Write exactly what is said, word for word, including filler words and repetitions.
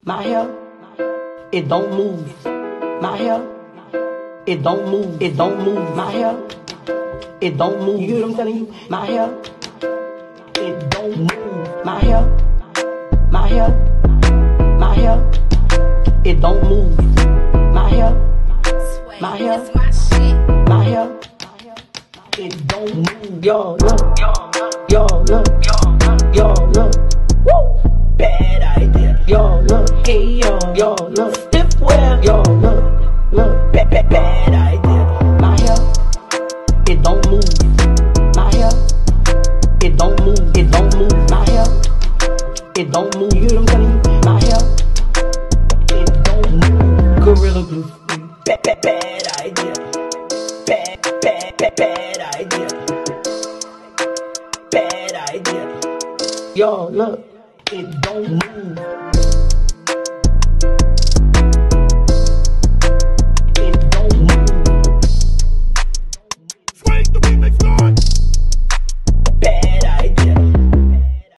My hair, it don't move. My hair, it don't move. It don't move. My hair, it don't move. You hear what I'm telling you? My hair, it don't move. My hair, my hair, my hair, it don't move. My hair, my hair, my hair, it don't move. Yo, look, yo, look, yo, look. Woo! Bad idea. Yo, look, hey, yo, yo, look, stiff well, yo, look, look, bad, bad, bad.